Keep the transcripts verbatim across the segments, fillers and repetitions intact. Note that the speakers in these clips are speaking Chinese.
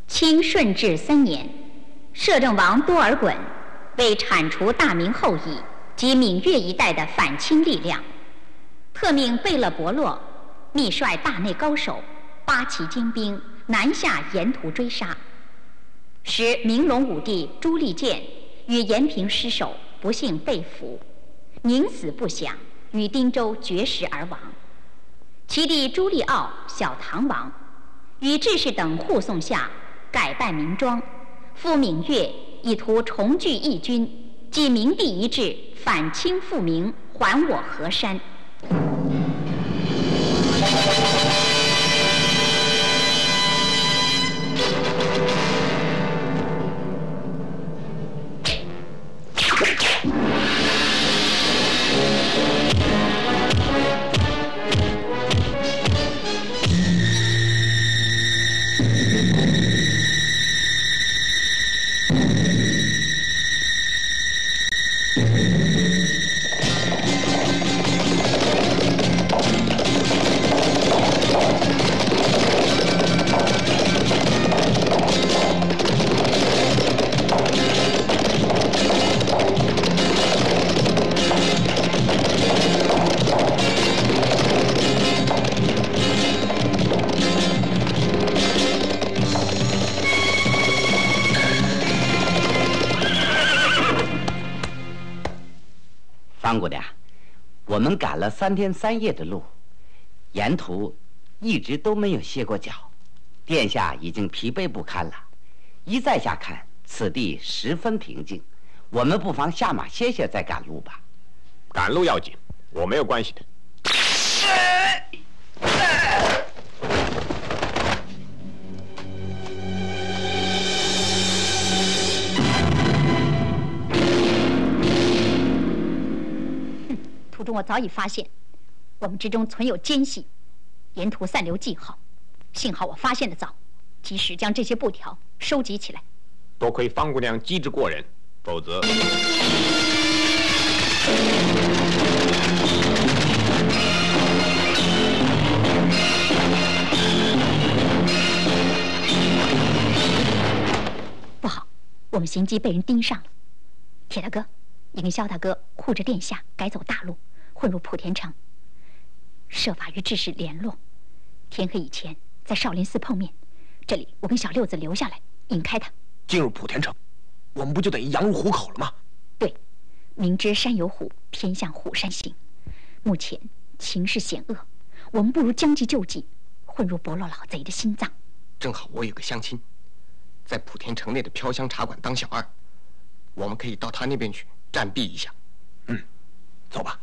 清顺治三年，摄政王多尔衮为铲除大明后裔及闽粤一带的反清力量，特命贝勒伯洛密率大内高手八旗精兵南下沿途追杀，使明隆武帝朱立建与延平失守，不幸被俘，宁死不响，于汀州绝食而亡。其弟朱利奥小唐王与志士等护送下，改扮明装，赴闽粤，以图重聚义军，继明帝遗志，反清复明，还我河山。 方姑娘，我们赶了三天三夜的路，沿途一直都没有歇过脚，殿下已经疲惫不堪了。一再下看，此地十分平静，我们不妨下马歇歇再赶路吧。 赶路要紧，我没有关系的。 途中我早已发现，我们之中存有奸细，沿途散留记号。幸好我发现的早，及时将这些布条收集起来。 多亏方姑娘机智过人，否则…… 不好，我们行迹被人盯上了。铁大哥，你跟萧大哥护着殿下，改走大路，混入莆田城，设法与志士联络。天黑以前在少林寺碰面。这里我跟小六子留下来，引开他。 进入莆田城，我们不就等于羊入虎口了吗？ 对，明知山有虎，偏向虎山行。目前情势险恶，我们不如将计就计，混入伯洛老贼的心脏。 正好我有个乡亲，在莆田城内的飘香茶馆当小二，我们可以到他那边去暂避一下。嗯，走吧。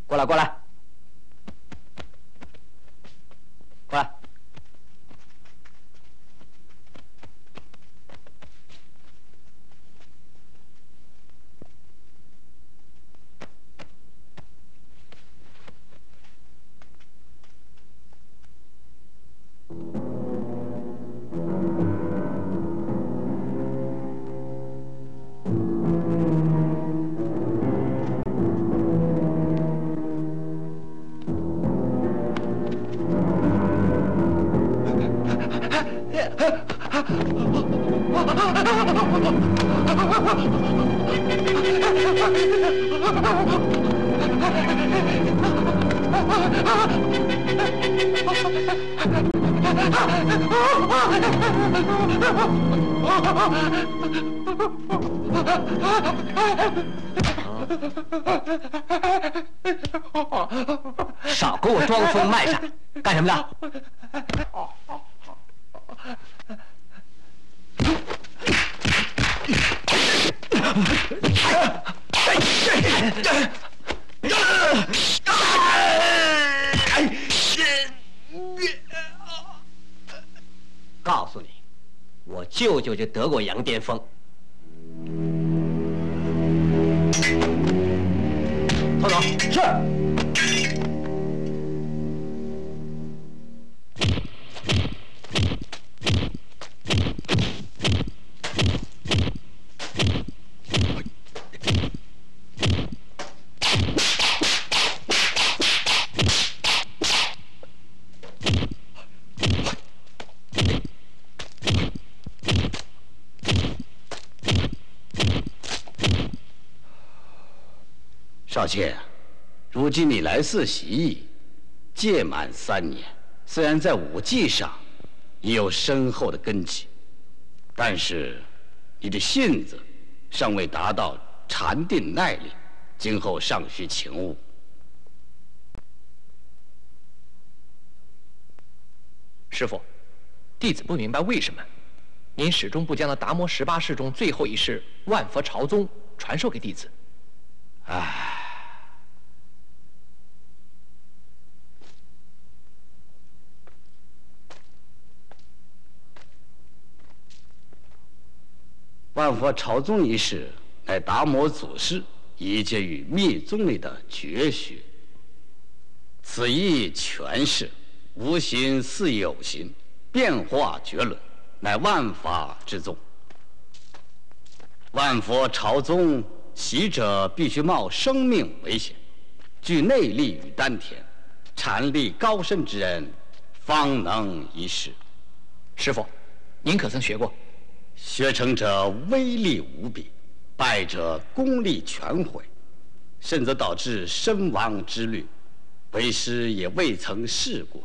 过来，过来，过来。少给我装疯卖傻，干什么的？告诉你，我舅舅就得过羊癫疯。偷走。是。 少卿，如今你来寺习艺，届满三年，虽然在武技上已有深厚的根基，但是你的性子尚未达到禅定耐力，今后尚需勤务。 师父，弟子不明白为什么您始终不将那达摩十八式中最后一式万佛朝宗传授给弟子。 唉。万佛朝宗一式乃达摩祖师移接于密宗里的绝学，此一诠释无形似有形，变化绝伦，乃万法之宗。万佛朝宗习者必须冒生命危险，具内力与丹田，禅力高深之人方能一试。 师父，您可曾学过？ 学成者威力无比，败者功力全毁，甚则导致身亡之虑，为师也未曾试过。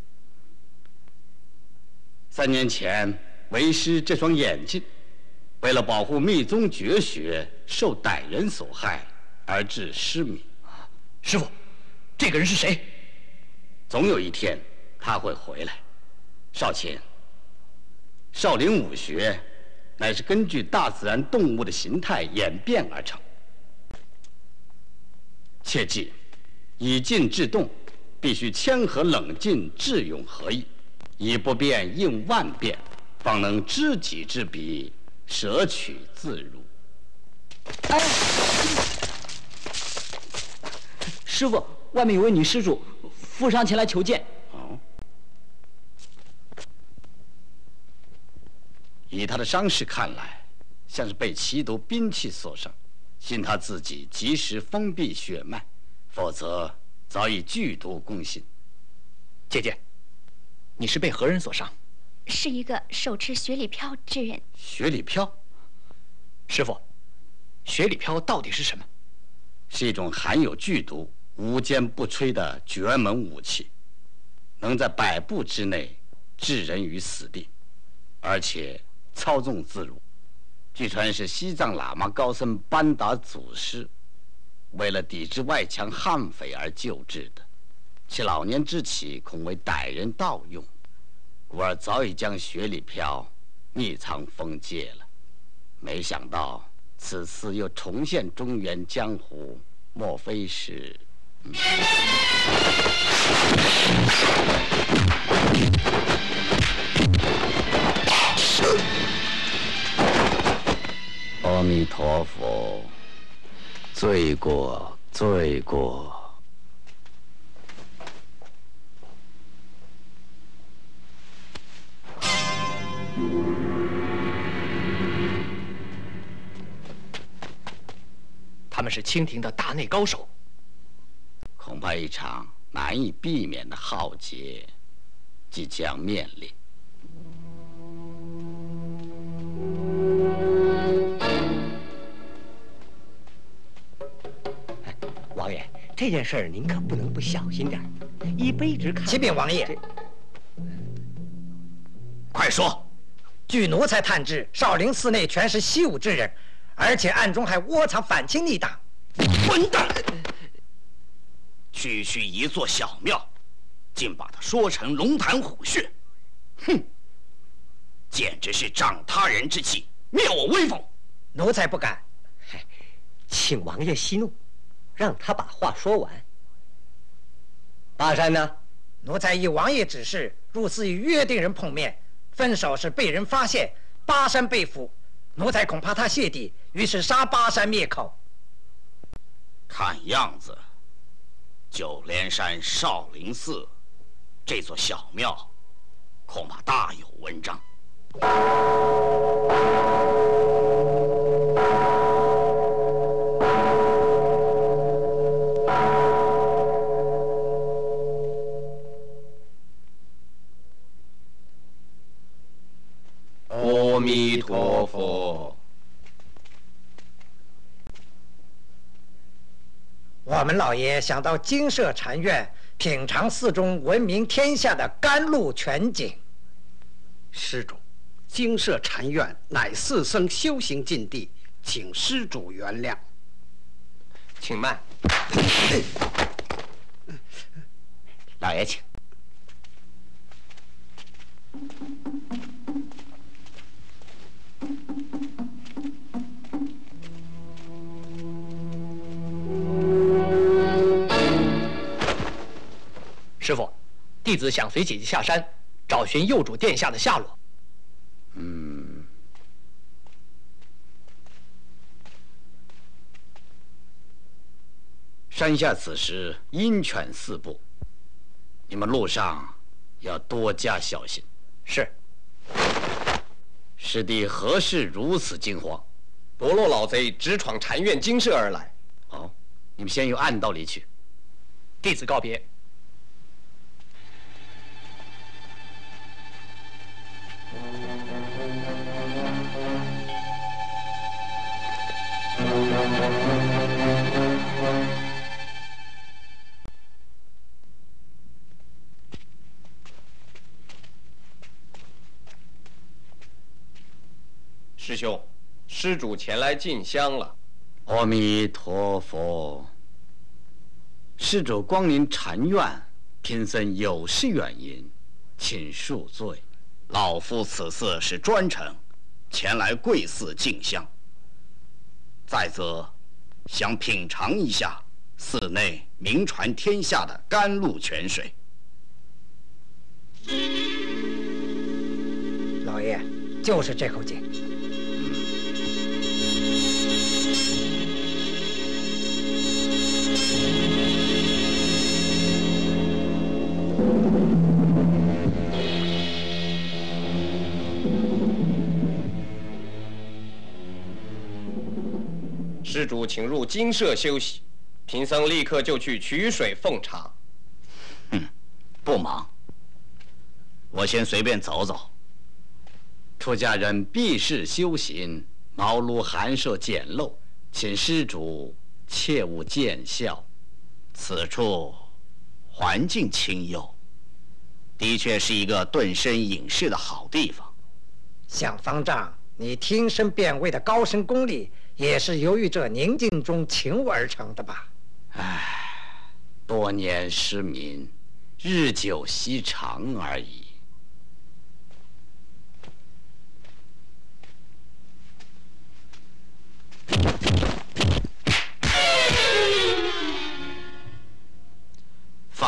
三年前，为师这双眼睛为了保护密宗绝学，受歹人所害而致失明。 师父，这个人是谁？ 总有一天他会回来。少卿，少林武学乃是根据大自然动物的形态演变而成。切记，以静制动，必须谦和冷静，智勇合一，以不变应万变，方能知己知彼，舍取自如。 哎，师父，外面有位女施主，负伤前来求见。 哦，以他的伤势看来，像是被奇毒兵器所伤，幸他自己及时封闭血脉，否则早已剧毒攻心。 姐姐，你是被何人所伤？ 是一个手持雪里飘之人。 雪里飘？ 师父，雪里飘到底是什么？ 是一种含有剧毒、无坚不摧的绝门武器，能在百步之内置人于死地，而且操纵自如。据传是西藏喇嘛高僧班达祖师为了抵制外强悍匪而救治的，其老年之起恐为歹人盗用，故而早已将雪里飘匿藏封戒了。没想到此次又重现中原江湖，莫非是？ 阿弥陀佛，罪过罪过。 他们是清廷的大内高手， 恐怕一场难以避免的浩劫即将面临。 王爷，这件事儿您可不能不小心点儿。一卑职看， 启禀王爷， 快说！ 据奴才探知，少林寺内全是习武之人，而且暗中还窝藏反清逆党。 混蛋！区区一座小庙，竟把它说成龙潭虎穴，哼！简直是长他人之气，灭我威风。 奴才不敢。 嗨，请王爷息怒，让他把话说完。巴山呢？ 奴才依王爷指示，入寺与约定人碰面，分手时被人发现，巴山被俘。奴才恐怕他泄底，于是杀巴山灭口。 看样子，九连山少林寺这座小庙，恐怕大有文章。 阿弥陀佛。 我们老爷想到精舍禅院品尝寺中闻名天下的甘露泉井。 施主，精舍禅院乃寺僧修行禁地，请施主原谅。 请慢。 老爷请。 师傅，弟子想随姐姐下山，找寻幼主殿下的下落。 嗯，山下此时鹰犬四步，你们路上要多加小心。 是。 师弟何事如此惊慌？ 伯洛老贼直闯禅院精舍而来。 哦，你们先由暗道离去。 弟子告别。 师兄，施主前来进香了。 阿弥陀佛。施主光临禅院，贫僧有失远迎，请恕罪。 老夫此次是专程前来贵寺进香，再则想品尝一下寺内名传天下的甘露泉水。 老爷，就是这口井。 施主请入精舍休息，贫僧立刻就去取水奉茶。 嗯，不忙，我先随便走走。 出家人避世修行，茅庐寒舍简陋，请施主切勿见笑。 此处环境清幽，的确是一个顿身隐士的好地方。 想方丈，你听声辨位的高深功力，也是由于这宁静中情悟而成的吧？ 唉，多年失明，日久西长而已。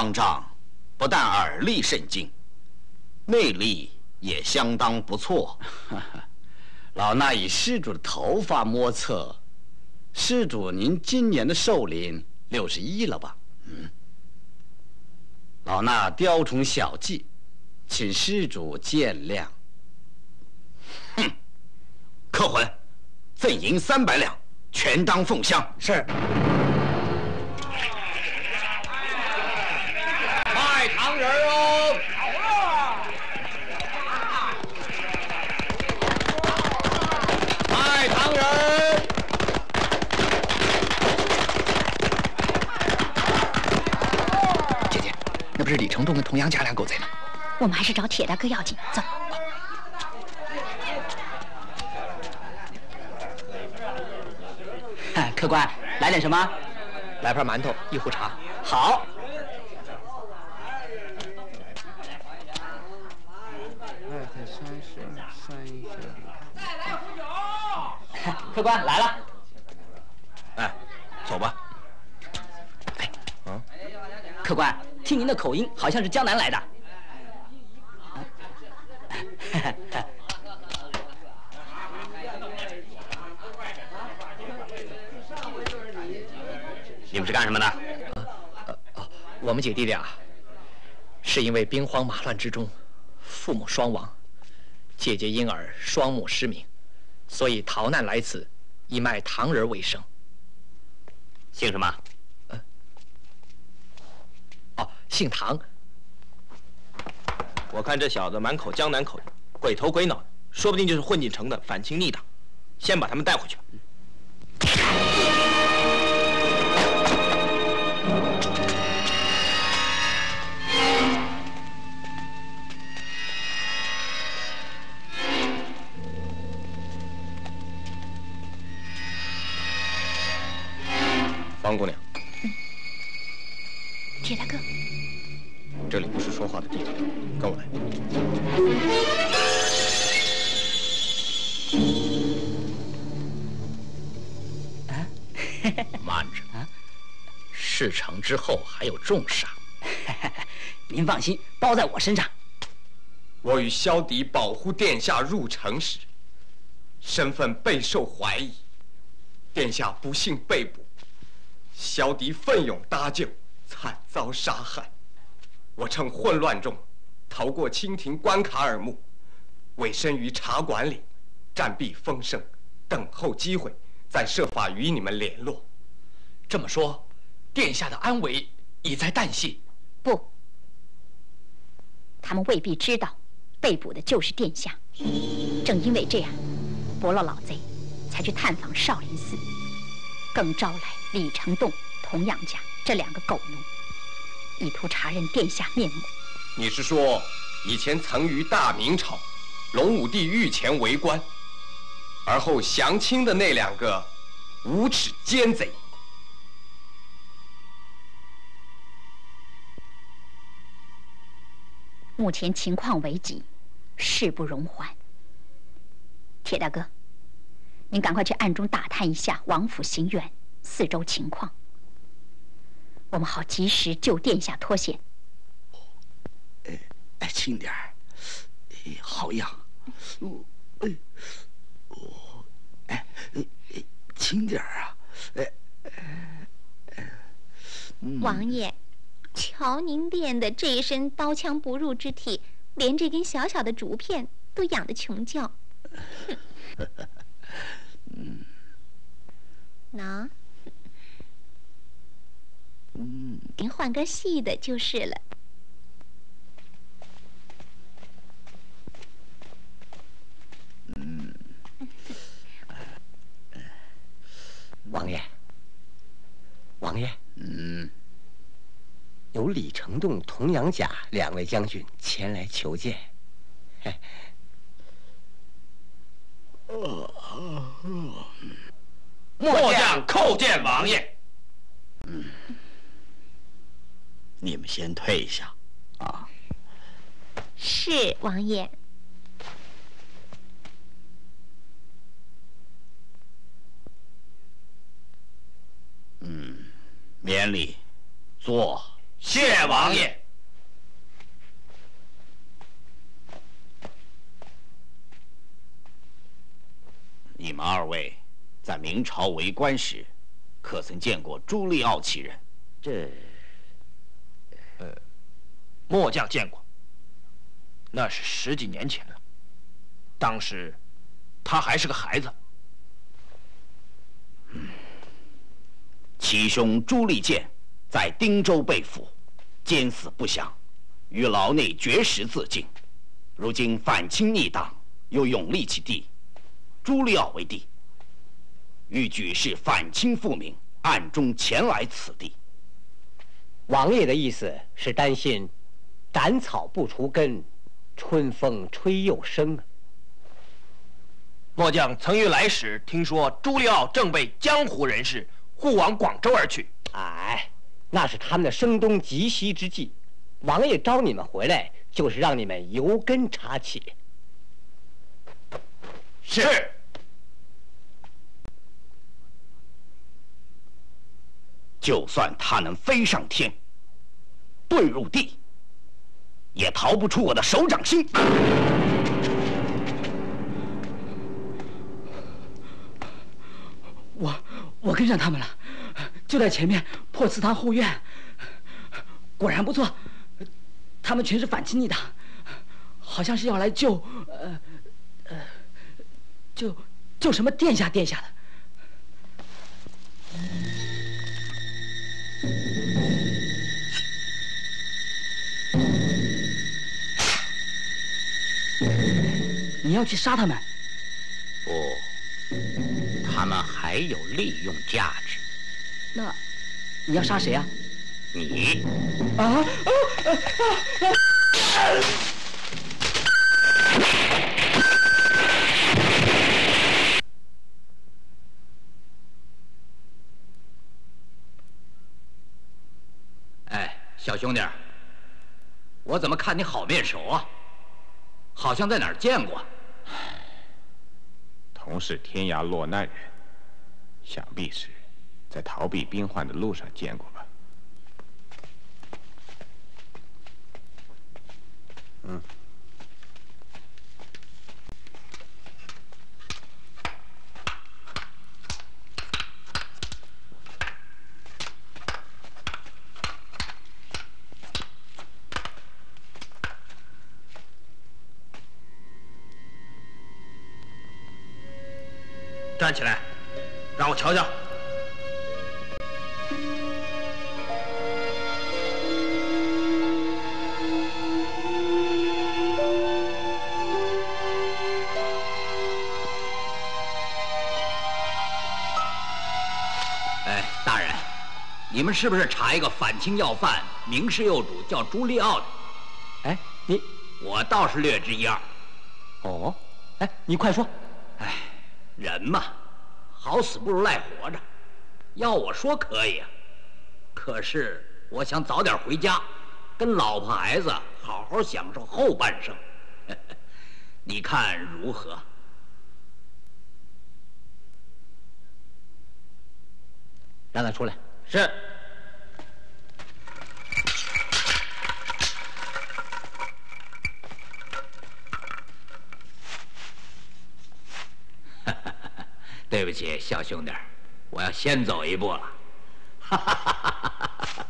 方丈不但耳力甚精，内力也相当不错。 老衲以施主的头发摸测，施主您今年的寿龄六十一了吧？嗯。老衲雕虫小技，请施主见谅。 哼，客魂，赠银三百两，全当奉香。 是。 卖糖人哦！卖糖人！ 姐姐，那不是李成栋跟童阳家两狗贼吗？ 我们还是找铁大哥要紧。走。 客官，来点什么？ 来盘馒头，一壶茶。 好。客官来了。 哎，走吧。 哎，嗯，客官，听您的口音，好像是江南来的。 你们是干什么的？ 呃哦，我们姐弟俩是因为兵荒马乱之中，父母双亡，姐姐因而双目失明，所以逃难来此，以卖糖人为生。 姓什么？ 呃，哦，姓唐。 我看这小子满口江南口音，鬼头鬼脑的，说不定就是混进城的反清逆党。先把他们带回去吧。方姑娘， 铁大哥， 这里不是说话的地方，跟我来。 啊，慢着啊！事成之后还有重赏。 您放心，包在我身上。 我与萧敌保护殿下入城时，身份备受怀疑，殿下不幸被捕。萧敌奋勇搭救，惨遭杀害。我趁混乱中逃过清廷关卡耳目，委身于茶馆里，暂避风声，等候机会，再设法与你们联络。 这么说，殿下的安危已在旦夕。 不，他们未必知道，被捕的就是殿下。正因为这样，伯乐老贼才去探访少林寺，更招来李成栋、童养家这两个狗奴，意图查认殿下面目。 你是说，以前曾于大明朝隆武帝御前为官，而后降清的那两个无耻奸贼？ 目前情况危急，事不容缓。铁大哥，您赶快去暗中打探一下王府行辕四周情况，我们好及时救殿下脱险。 哎哎，轻点儿，哎，好痒。哎，哦，哎哎，轻点儿啊！哎哎， 王爷，瞧您练的这一身刀枪不入之体，连这根小小的竹片都痒得穷叫。 嗯， 喏，嗯，您换个细的就是了。 嗯， 王爷，王爷， 嗯， 有李成栋、童养甲两位将军前来求见。嘿。 末将叩见王爷。 嗯，你们先退下，啊。 是王爷。 嗯，免礼，坐。 谢王爷。 你们二位在明朝为官时，可曾见过朱利奥其人？ 这， 呃，末将见过，那是十几年前了。当时他还是个孩子。 嗯，其兄朱利建在汀州被俘，奸死不详，于牢内绝食自尽。如今反清逆党，又永立其弟朱利奥为帝，欲举事反清复明，暗中前来此地。 王爷的意思是担心斩草不除根，春风吹又生啊。 末将曾于来时听说朱利奥正被江湖人士护往广州而去。 哎，那是他们的声东击西之计。王爷招你们回来，就是让你们由根查起。 是。 就算他能飞上天，遁入地，也逃不出我的手掌心。 我我跟上他们了，就在前面破祠堂后院。果然不错，他们全是反清逆党，好像是要来救呃呃救救什么殿下殿下的。你要去杀他们？ 不，他们还有利用价值。 那你要杀谁啊？ 你啊啊啊啊！ 哎，小兄弟，我怎么看你好面熟啊？好像在哪儿见过。 同是天涯落难人，想必是在逃避兵患的路上见过吧。 嗯。 站起来，让我瞧瞧。 哎，大人，你们是不是查一个反清要犯，明示幼主叫朱利奥的？ 哎，你， 我倒是略知一二。 哦，哎，你快说。 哎，人嘛，好死不如赖活着。要我说可以啊，可是我想早点回家，跟老婆孩子好好享受后半生。你看如何？ 让他出来。 是。 对不起，小兄弟，我要先走一步了。哈哈哈哈哈！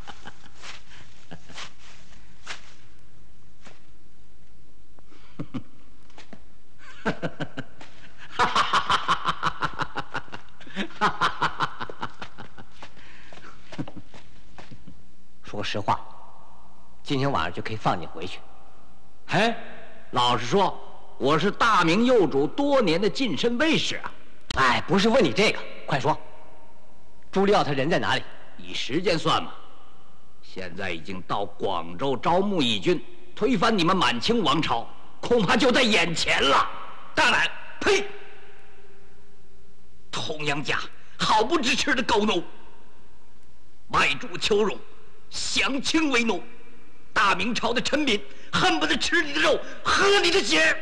说实话，今天晚上就可以放你回去。 哎，老实说，我是大明幼主多年的近身卫士啊。 哎，不是问你这个，快说。朱利奥他人在哪里？ 以时间算嘛，现在已经到广州招募义军，推翻你们满清王朝，恐怕就在眼前了。大胆！呸！童养家，好不知耻的狗奴！卖主求荣，降清为奴，大明朝的臣民恨不得吃你的肉，喝你的血。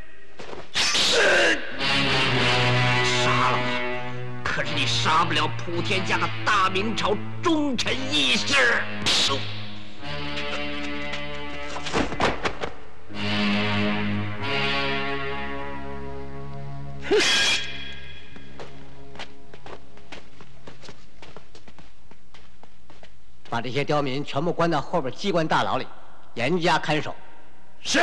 杀了我，可是你杀不了普天下的大明朝忠臣义士。 把这些刁民全部关到后边机关大牢里，严加看守。 是。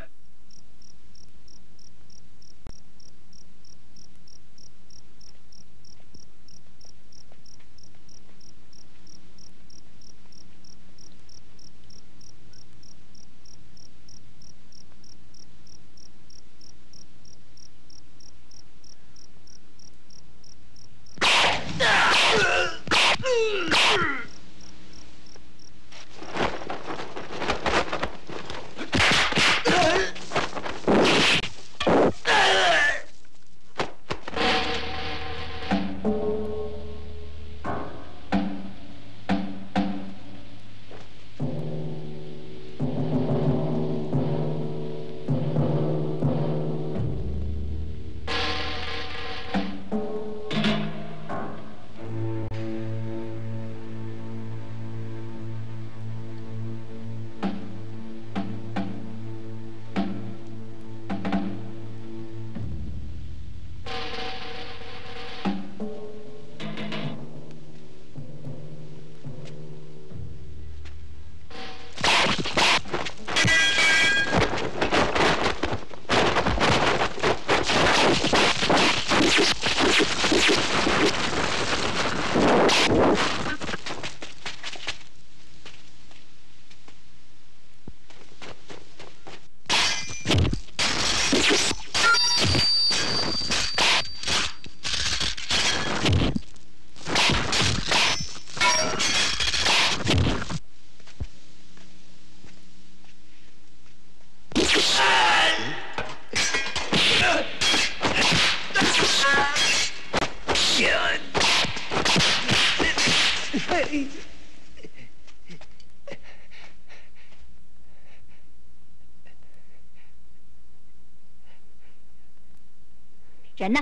人呢？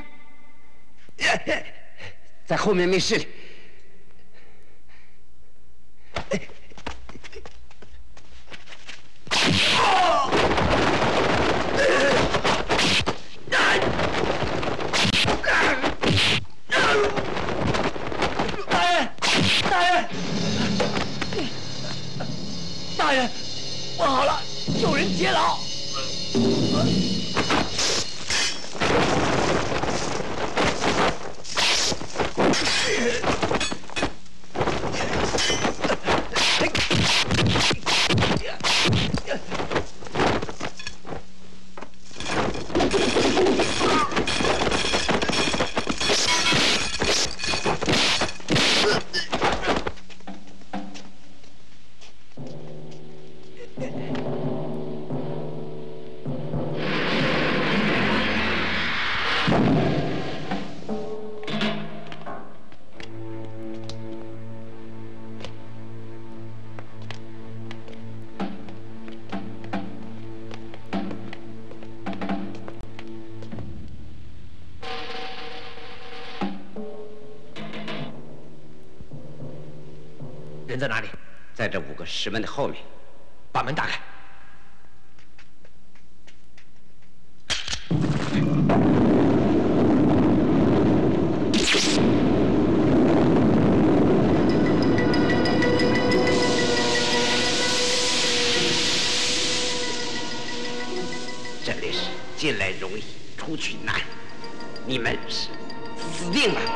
在后面密室里。 大人，大人，大人，不好了，有人劫牢！ 人在哪里？ 在这五个石门的后面。 把门打开。 这里是进来容易，出去难，你们是死定了。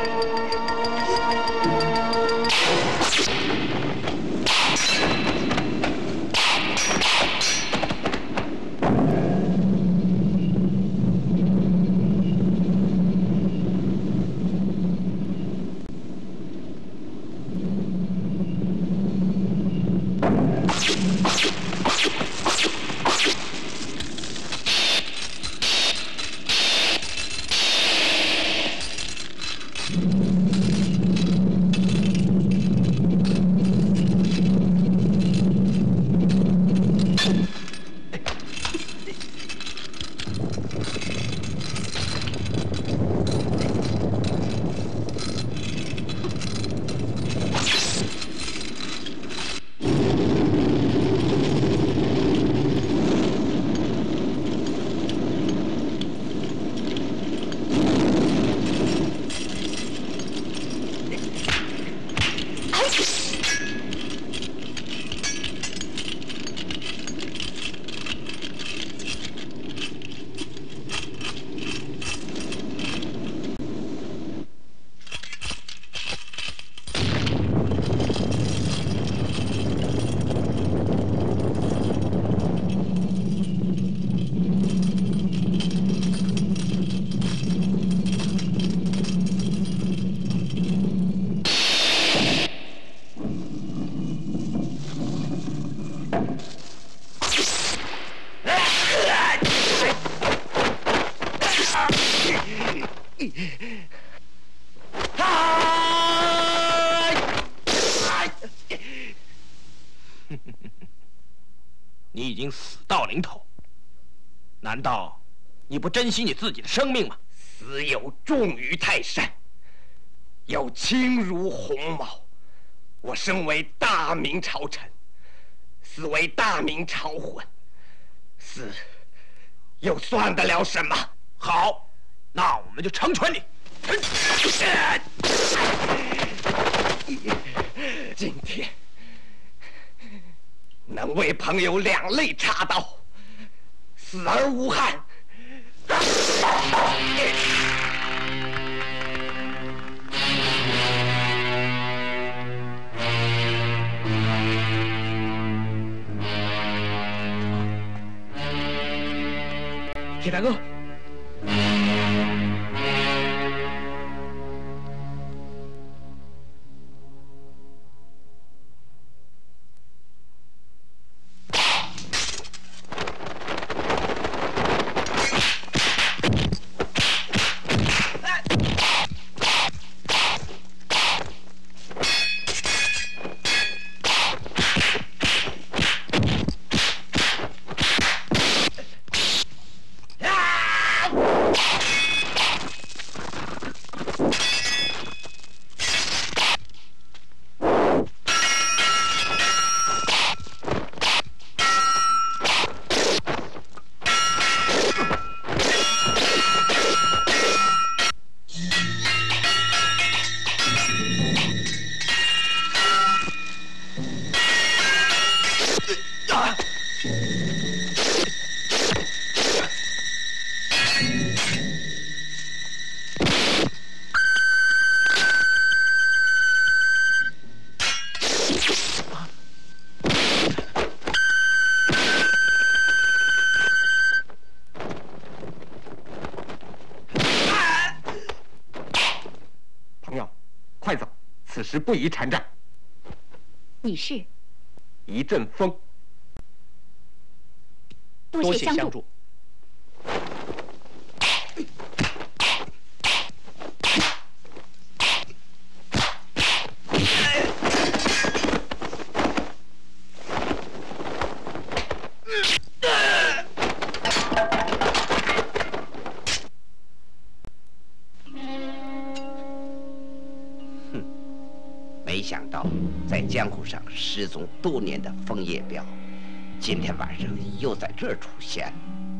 你已经死到临头，难道你不珍惜你自己的生命吗？ 死有重于泰山，有轻如鸿毛。我身为大明朝臣，死为大明朝魂，死又算得了什么？ 好，那我们就成全你。 今天能为朋友两肋插刀，死而无憾。 铁大哥。 快走，此时不宜缠战。 你是？ 一阵风。 多谢相助。 没想到，在江湖上失踪多年的枫叶镖，今天晚上又在这儿出现。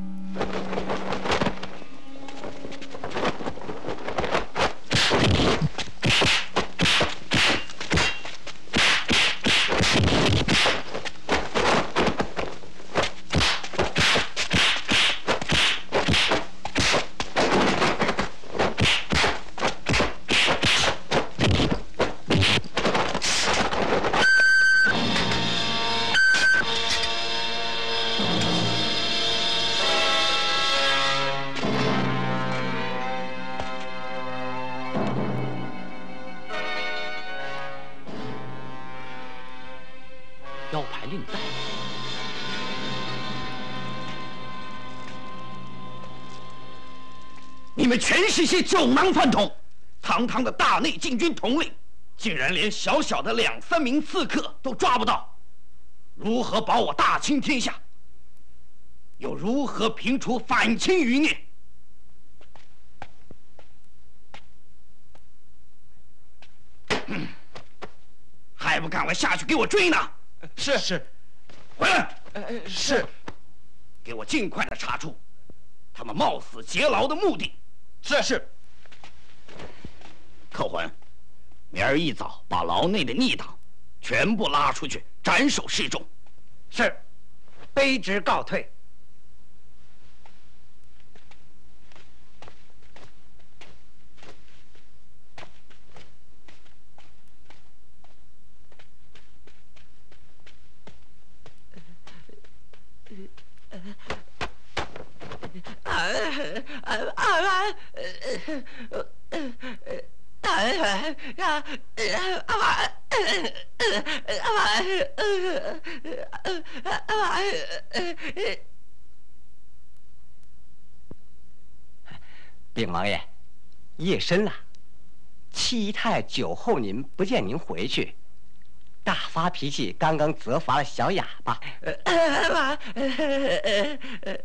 腰牌令带。 你们全是些酒囊饭桶！堂堂的大内禁军统领，竟然连小小的两三名刺客都抓不到，如何保我大清天下？又如何平除反清余孽？嗯，还不赶快下去给我追呢！ 是是， 回来！ 呃，是， 给我尽快的查出他们冒死劫牢的目的。 是是。 寇魂，明儿一早把牢内的逆党全部拉出去斩首示众。 是，卑职告退。 禀王爷，夜深了，戚姨太酒后您不见您回去， 大发脾气，刚刚责罚了小哑巴。 呃呃爸，呃呃呃，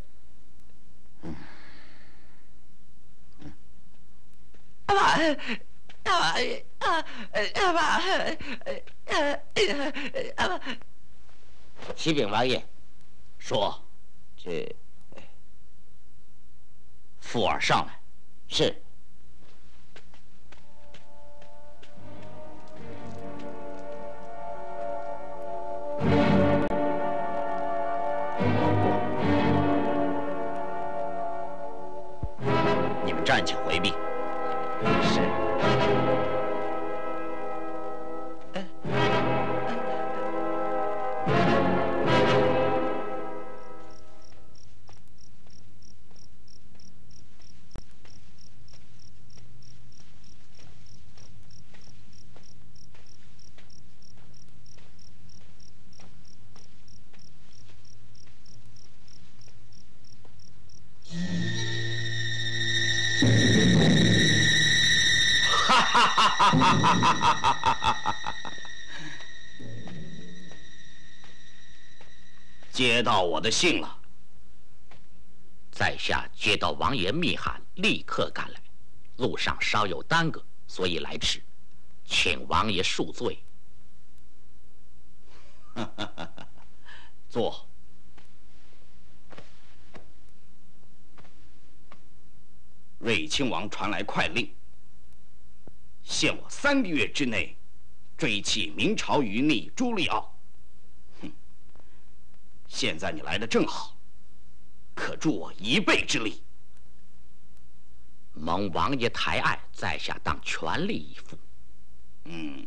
爸爸，爸爸，啊呃爸爸，呃呃爸爸。 启禀王爷，说，这富儿上来。是。 你们站起回避。 是。 接到我的信了。 在下接到王爷密函，立刻赶来，路上稍有耽搁，所以来迟，请王爷恕罪。 坐。瑞亲王传来快令，限我三个月之内追弃明朝余逆朱利奥。哼！现在你来的正好，可助我一臂之力。 蒙王爷抬爱，在下当全力以赴。 嗯。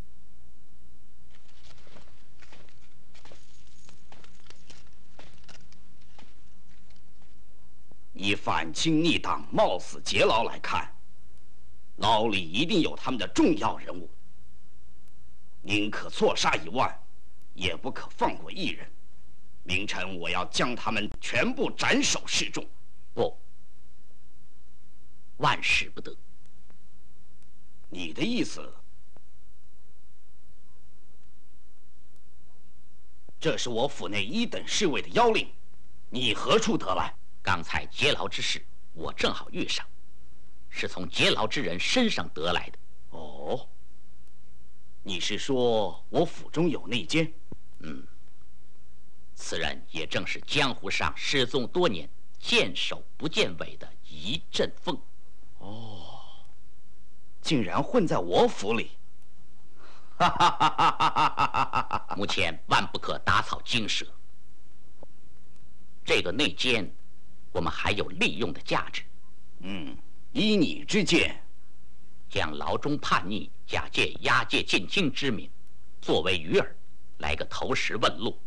以反清逆党、冒死劫牢来看，牢里一定有他们的重要人物。宁可错杀一万，也不可放过一人。明晨我要将他们全部斩首示众。 不，万使不得。 你的意思？这是我府内一等侍卫的妖令，你何处得来？ 刚才劫牢之事，我正好遇上，是从劫牢之人身上得来的。 哦，你是说我府中有内奸？ 嗯，此人也正是江湖上失踪多年、见首不见尾的一阵风。 哦，竟然混在我府里！哈哈哈哈哈哈！ 目前万不可打草惊蛇。这个内奸，我们还有利用的价值。 嗯，依你之见， 将牢中叛逆、假借押解进京之名，作为鱼饵，来个投石问路，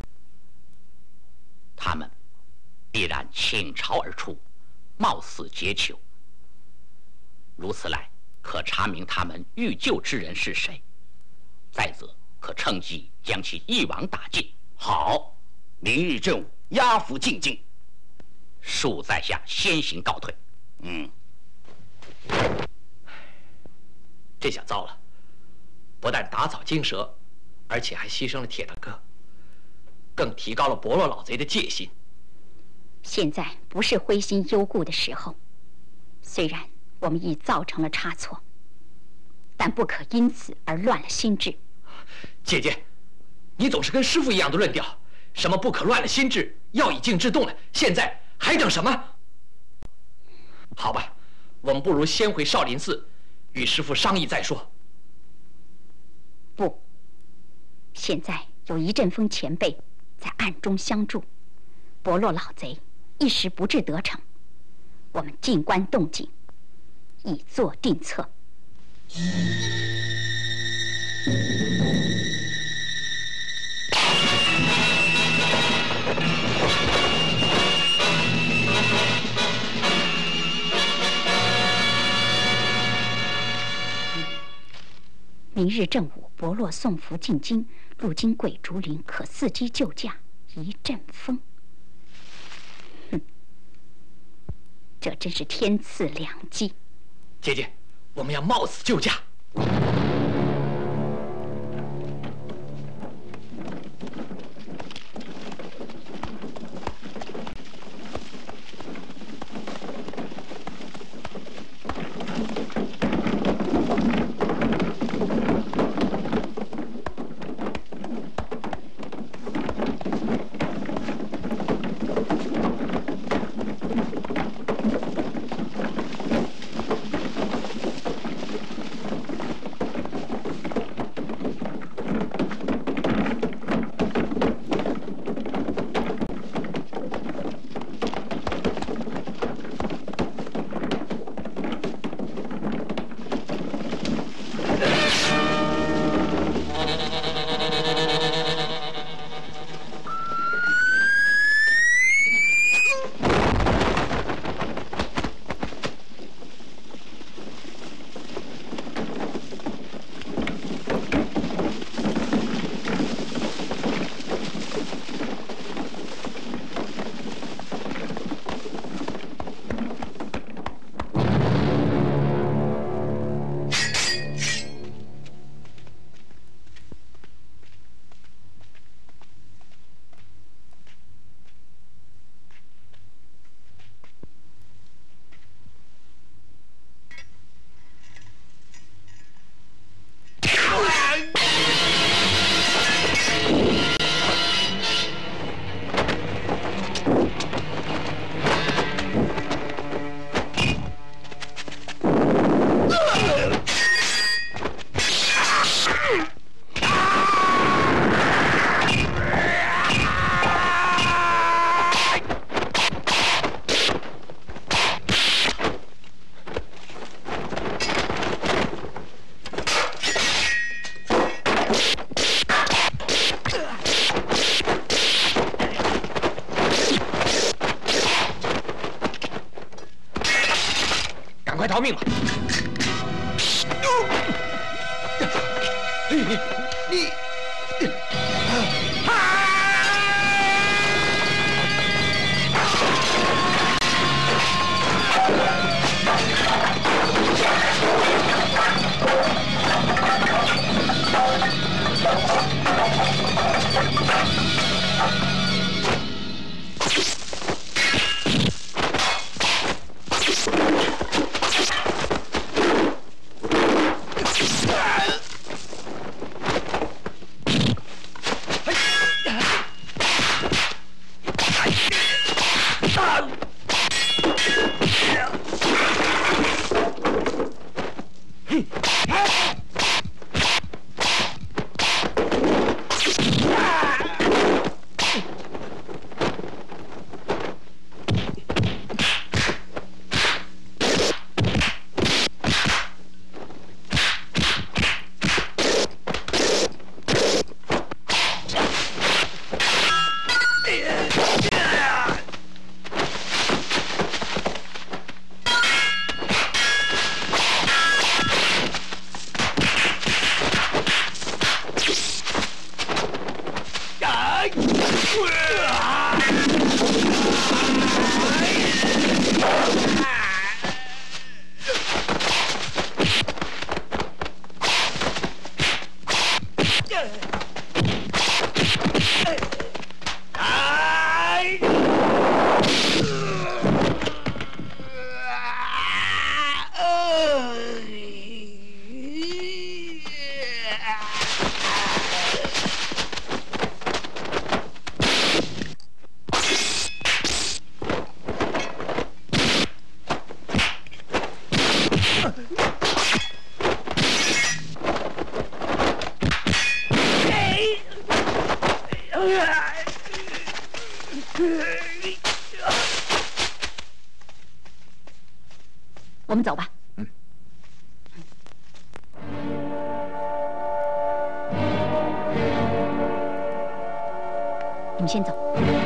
他们必然倾巢而出，冒死劫囚。如此来，可查明他们欲救之人是谁；再则，可趁机将其一网打尽。 好，明日正午押赴进京。 恕在下先行告退。 嗯， 这下糟了，不但打草惊蛇，而且还牺牲了铁大哥，更提高了伯洛老贼的戒心。 现在不是灰心忧顾的时候，虽然我们已造成了差错，但不可因此而乱了心智。 姐姐，你总是跟师傅一样的论调，什么不可乱了心智，要以静制动了，现在还等什么？好吧，我们不如先回少林寺，与师傅商议再说。 不，现在有一阵风前辈在暗中相助，伯洛老贼一时不致得逞，我们静观动静，以作定策。明日正午，伯洛送符进京，路经鬼竹林，可伺机救驾。一阵风，哼，这真是天赐良机。 姐姐，我们要冒死救驾。 快逃命吧！ 你你。 我们走吧。 嗯。 你们先走。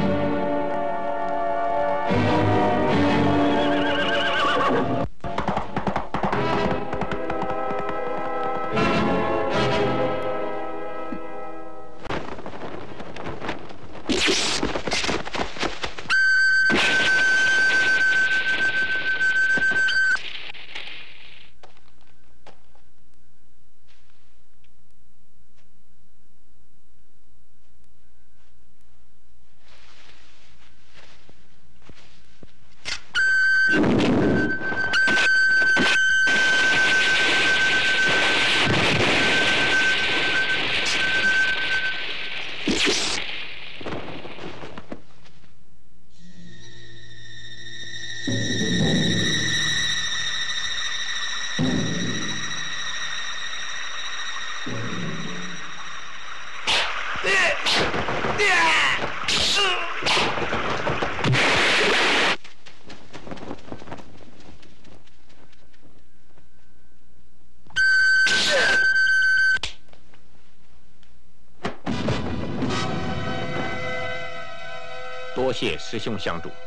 多谢师兄相助。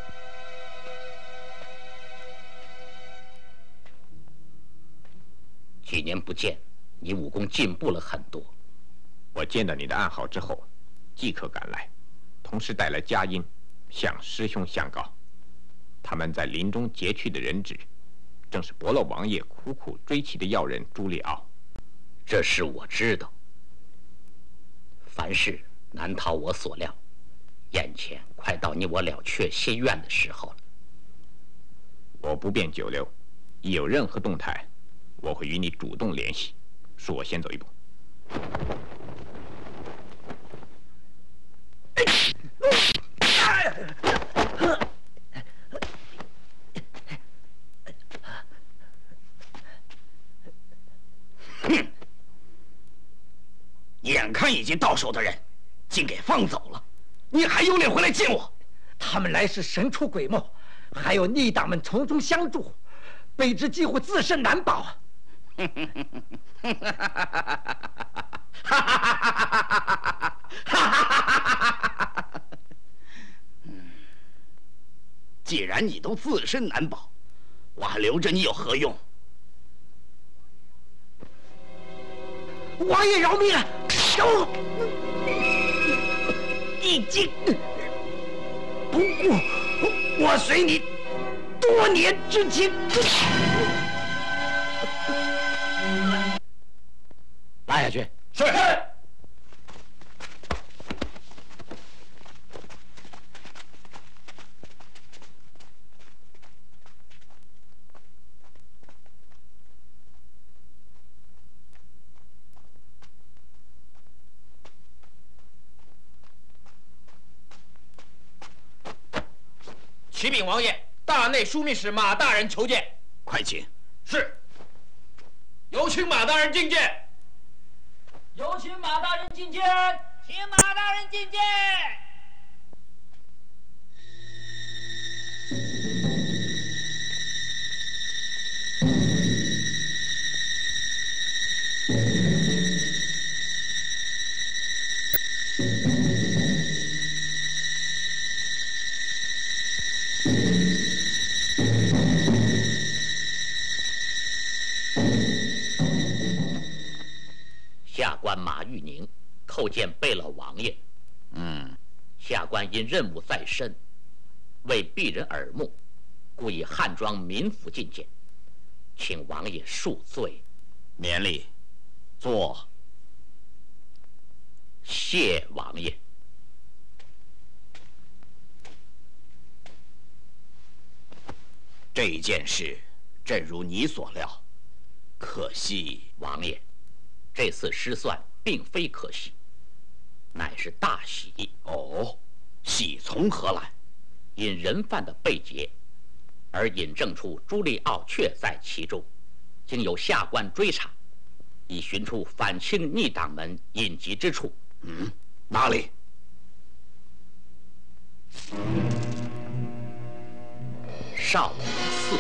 几年不见，你武功进步了很多。 我见到你的暗号之后，即刻赶来，同时带来佳音，向师兄相告。他们在林中劫去的人质，正是伯乐王爷苦苦追击的要人朱利奥。 这事我知道。凡事难逃我所料，眼前快到你我了却心愿的时候了。 我不便久留，一有任何动态，我会与你主动联系。恕我先走一步。 哼！眼看已经到手的人，竟给放走了，你还有脸回来见我？ 他们来时神出鬼没，还有逆党们从中相助，卑职几乎自身难保。 既然你都自身难保，我还留着你有何用？ 王爷饶命啊！走，已经不顾我随你多年之情。 拉下去。 是。 启禀王爷，大内枢密使马大人求见。 快请。 是。有请马大人觐见。 有请马大人觐见。请马大人觐见。 下官马玉宁叩见贝勒王爷。 嗯， 下官因任务在身，为避人耳目，故意汉装民服觐见，请王爷恕罪。 免礼，坐。 谢王爷。 这件事正如你所料，可惜王爷，这次失算并非可喜，乃是大喜。 哦，喜从何来？ 因人犯的被劫，而引证出朱利奥确在其中，经由下官追查，已寻出反清逆党门隐疾之处。 嗯，哪里？ 少林寺。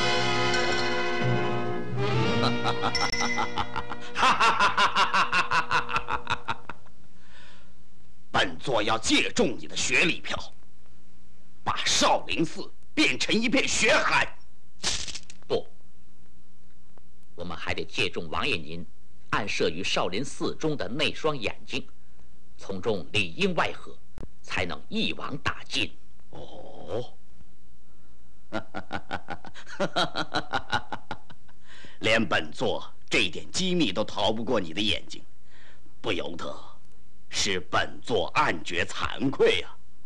本座要借重你的学礼票，把少林寺变成一片血海。 不，我们还得借重王爷您暗射于少林寺中的那双眼睛，从中里应外合，才能一网打尽。 哦，连本座这点机密都逃不过你的眼睛，不由得使本座暗觉惭愧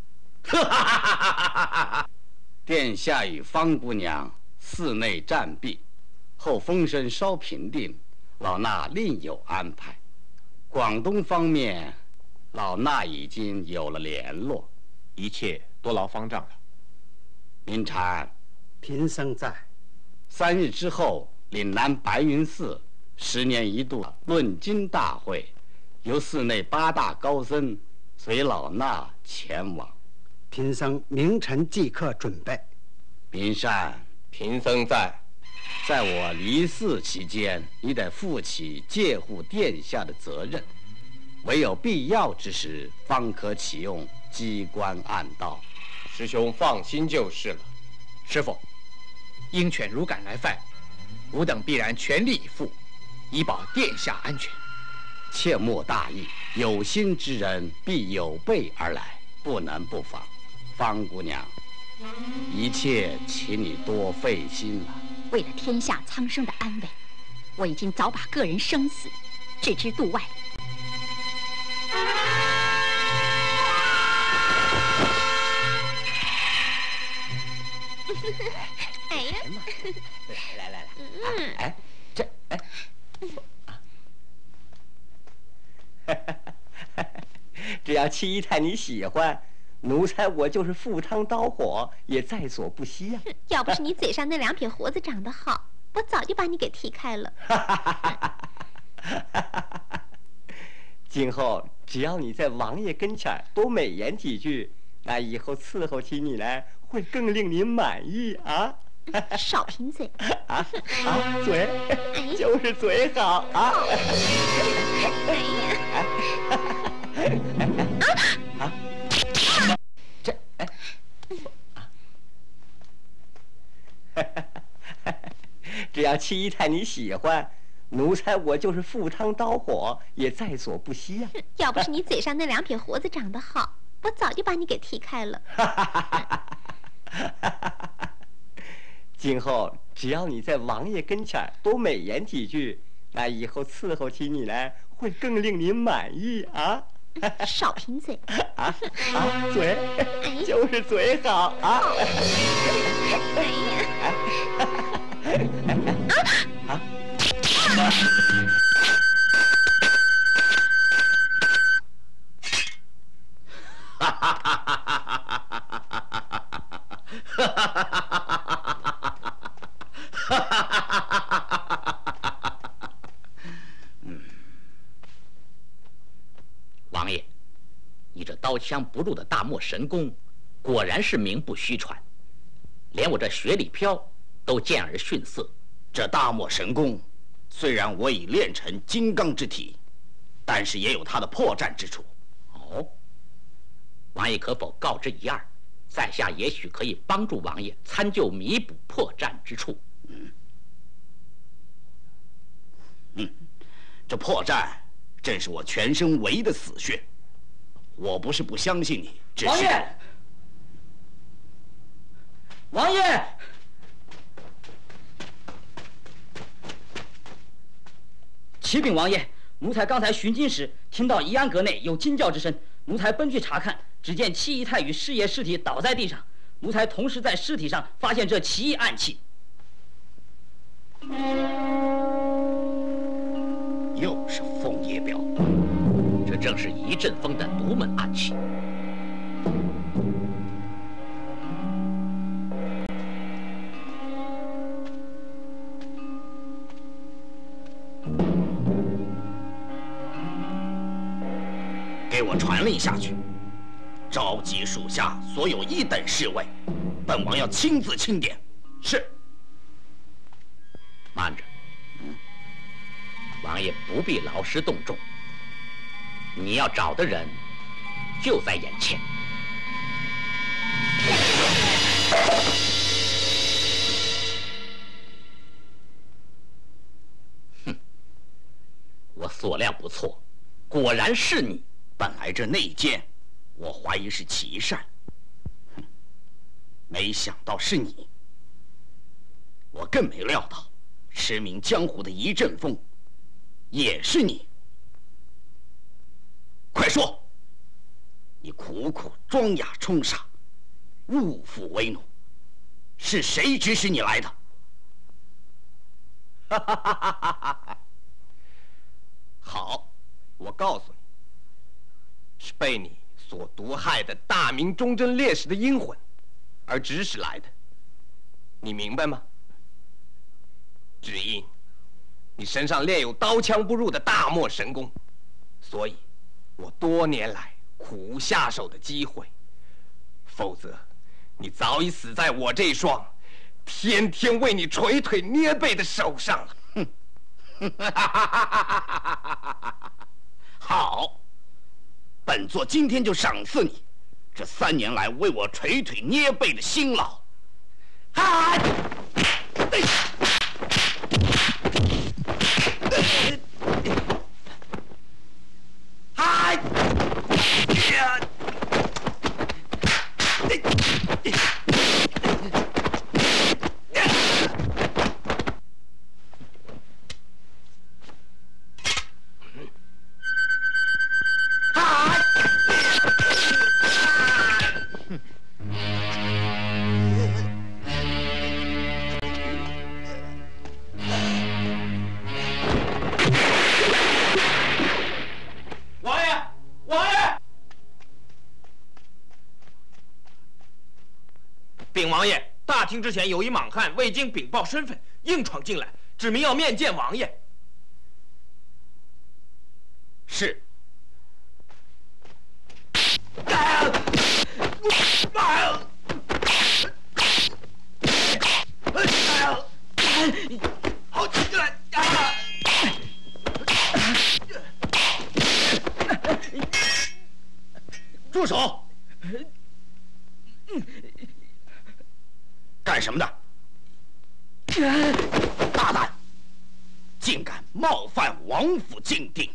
啊！殿下与方姑娘寺内暂避，后风声稍平定，老衲另有安排。广东方面，老衲已经有了联络， 一切多劳方丈了。 明禅， 贫僧在。 三日之后，岭南白云寺十年一度论经大会，由寺内八大高僧随老衲前往。 贫僧明晨即刻准备。 明善， 贫僧在。 在我离寺期间，你得负起戒护殿下的责任，唯有必要之时，方可启用机关暗道。 师兄放心就是了。 师父，鹰犬如敢来犯，吾等必然全力以赴，以保殿下安全。 切莫大意，有心之人必有备而来，不能不防。方姑娘，一切请你多费心了。 为了天下苍生的安危，我已经早把个人生死置之度外了。 哎呀， 来来来，嗯，哎，这哎，只要七姨太你喜欢，奴才我就是赴汤蹈火也在所不惜呀、啊。 要不是你嘴上那两撇胡子长得好，我早就把你给踢开了。 今后只要你在王爷跟前多美言几句，那以后伺候起你来会更令您满意啊！ 少贫嘴啊啊！嘴，哎、就是嘴好啊！ 哎呀！ 啊！这哎啊！ 要七姨太你喜欢，奴才我就是赴汤蹈火也在所不惜呀、啊。 要不是你嘴上那两撇胡子长得好，我早就把你给踢开了。 今后只要你在王爷跟前多美言几句，那以后伺候起你来会更令您满意啊。 少贫嘴啊啊！嘴，就是嘴好啊！ 哎呀！ 啊！ 哈哈哈哈哈！ 嗯，王爷，你这刀枪不入的大漠神功，果然是名不虚传，连我这雪里飘都见而逊色。 这大漠神功，虽然我已练成金刚之体，但是也有它的破绽之处。 哦，王爷可否告知一二？在下也许可以帮助王爷参就弥补破绽之处。 嗯，嗯，这破绽正是我全身唯一的死穴。我不是不相信你，只是王爷，王爷，启禀王爷，奴才刚才巡经时听到宜安阁内有惊叫之声，奴才奔去查看，只见七姨太与师爷尸体倒在地上，奴才同时在尸体上发现这奇异暗器。 又是枫叶镖， 这正是一阵风的独门暗器。 给我传令下去，召集属下所有一等侍卫，本王要亲自钦点。 是。 慢着，王爷不必劳师动众，你要找的人就在眼前。哼，我所料不错，果然是你。 本来这内奸，我怀疑是齐善，哼，没想到是你。我更没料到，驰名江湖的一阵风，也是你。快说，你苦苦装哑充傻，入府为奴，是谁指使你来的？ 哈哈哈哈哈哈！好，我告诉你。是被你所毒害的大明忠贞烈士的阴魂而指使来的，你明白吗？只因你身上练有刀枪不入的大漠神功，所以我多年来苦无下手的机会，否则你早已死在我这双天天为你捶腿捏背的手上了。 好。本座今天就赏赐你这三年来为我捶腿捏背的辛劳。啊！啊！ 禀王爷，大厅之前有一莽汉未经禀报身份，硬闯进来，指明要面见王爷。 是。好起来！住手！干什么的？大胆！ 竟敢冒犯王府禁定！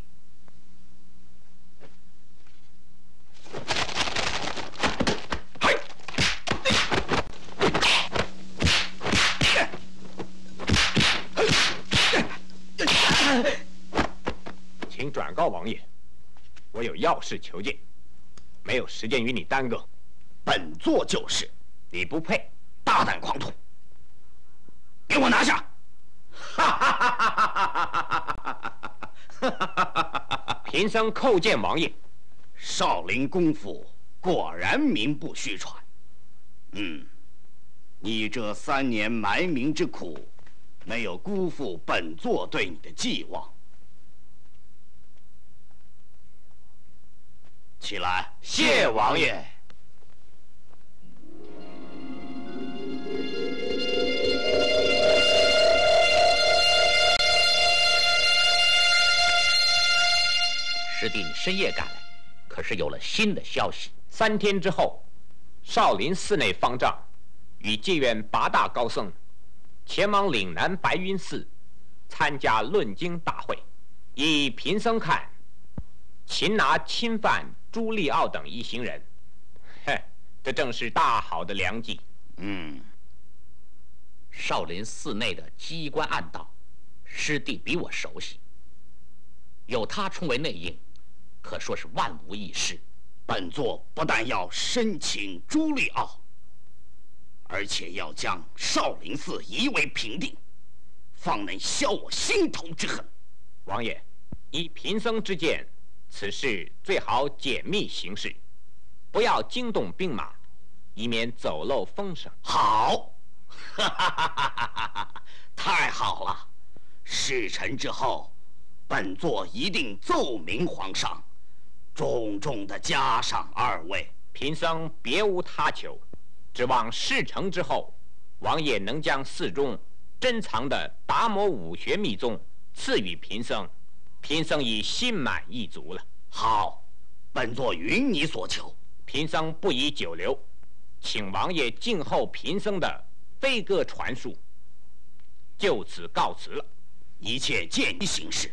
请转告王爷，我有要事求见，没有时间与你耽搁。 本座就是， 你不配， 大胆狂徒！给我拿下！ 贫僧叩见王爷。 少林功夫果然名不虚传。嗯，你这三年埋名之苦，没有辜负本座对你的寄望。起来， 谢王爷。 师弟，你深夜赶来，可是有了新的消息。 三天之后，少林寺内方丈与戒院八大高僧前往岭南白云寺参加论经大会。依贫僧看，擒拿侵犯朱利奥等一行人，嘿，这正是大好的良机。 嗯， 少林寺内的机关暗道，师弟比我熟悉，有他充为内应，可说是万无一失。 本座不但要申请朱利奥，而且要将少林寺夷为平地，方能消我心头之恨。 王爷，依贫僧之见，此事最好简密行事，不要惊动兵马，以免走漏风声。 好，哈哈哈哈哈哈！太好了！事成之后，本座一定奏明皇上，重重的加赏二位。 贫僧别无他求，指望事成之后，王爷能将寺中珍藏的达摩武学秘宗赐予贫僧，贫僧已心满意足了。 好，本座允你所求。 贫僧不宜久留，请王爷静候贫僧的飞鸽传书。就此告辞了， 一切见你行事。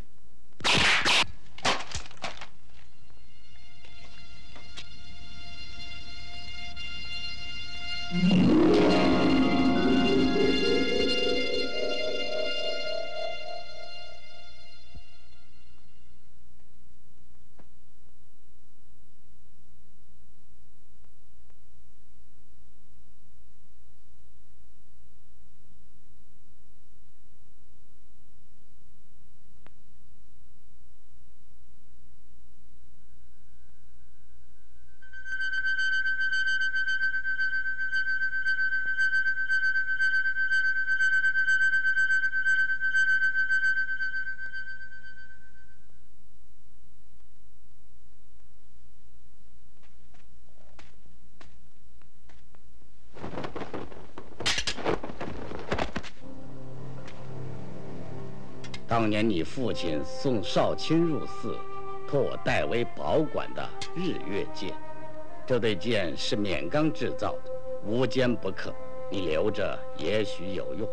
当年你父亲送少卿入寺，托我代为保管的日月剑，这对剑是免钢制造的，无坚不克，你留着也许有用。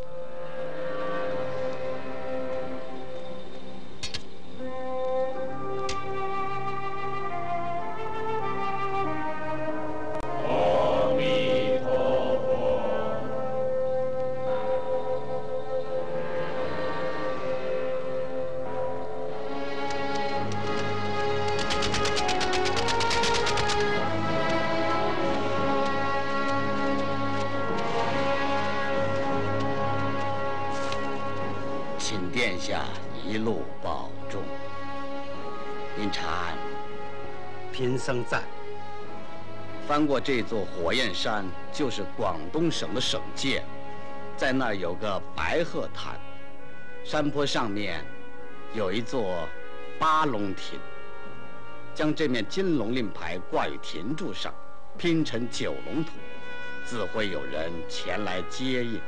贫僧在。 翻过这座火焰山，就是广东省的省界，在那儿有个白鹤潭，山坡上面有一座八龙亭，将这面金龙令牌挂于亭柱上，拼成九龙图，自会有人前来接应。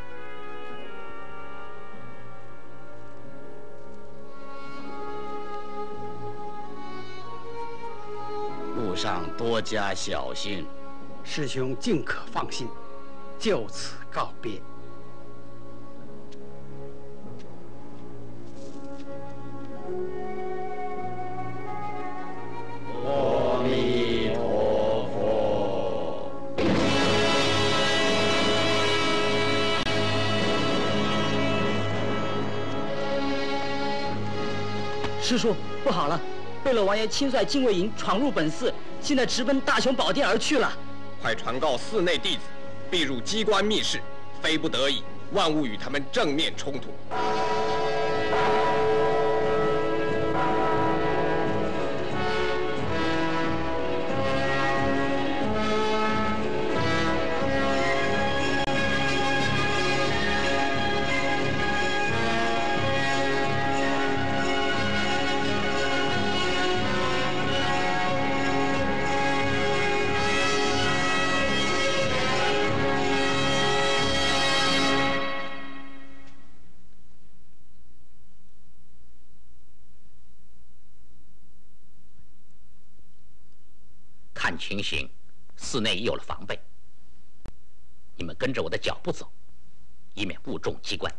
路上多加小心。 师兄尽可放心，就此告别。 师叔，不好了！贝勒王爷亲率禁卫营闯入本寺，现在直奔大雄宝殿而去了。 快传告寺内弟子，必入机关密室，非不得已，万勿与他们正面冲突。 看情形，寺内已有了防备。你们跟着我的脚步走，以免误中机关。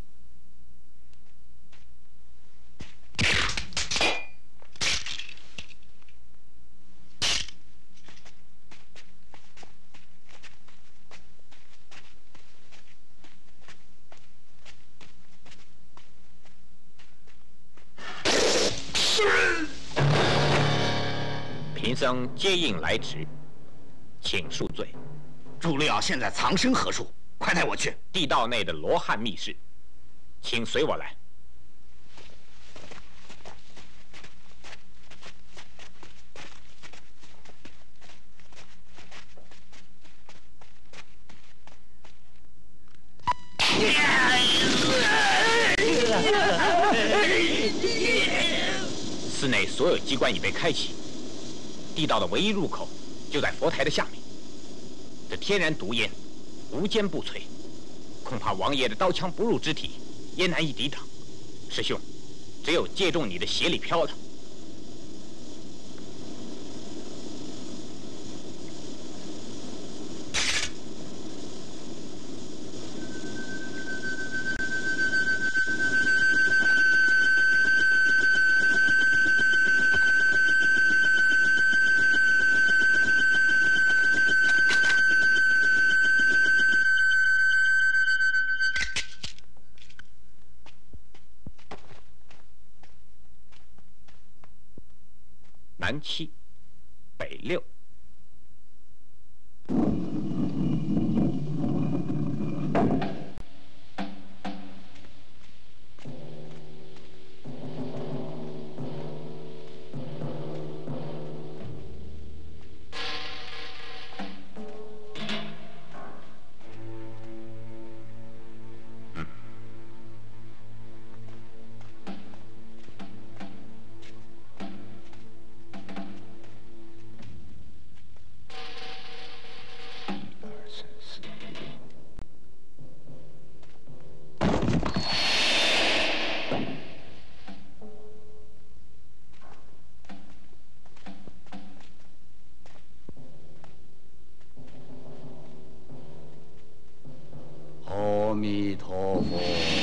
贫僧接应来迟，请恕罪。 朱利奥现在藏身何处？快带我去！ 地道内的罗汉密室，请随我来。寺内所有机关已被开启，地道的唯一入口就在佛台的下面。这天然毒烟无坚不摧，恐怕王爷的刀枪不入之体也难以抵挡。师兄，只有借重你的邪力飘了。南七，北六。 阿弥陀佛。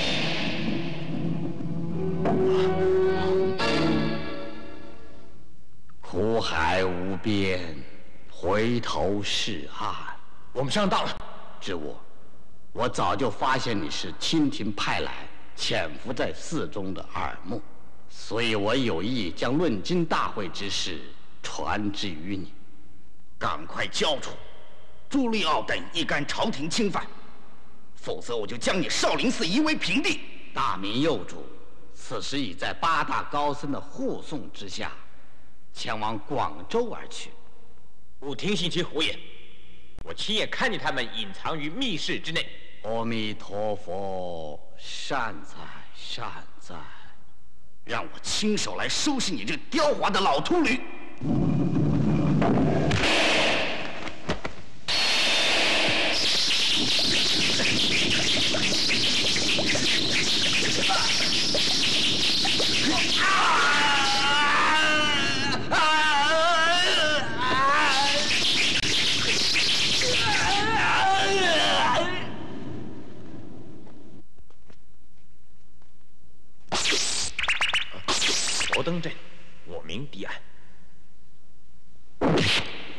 苦海无边，回头是岸。 我们上当了。 知我，我早就发现你是清廷派来潜伏在寺中的耳目，所以我有意将论经大会之事传之于你。 赶快交出朱利奥等一干朝廷钦犯，否则我就将你少林寺夷为平地。 大明幼主此时已在八大高僧的护送之下，前往广州而去。 勿听信其胡言，我亲眼看见他们隐藏于密室之内。 阿弥陀佛，善哉善哉， 让我亲手来收拾你这刁滑的老秃驴。 罗灯阵，我明敌暗。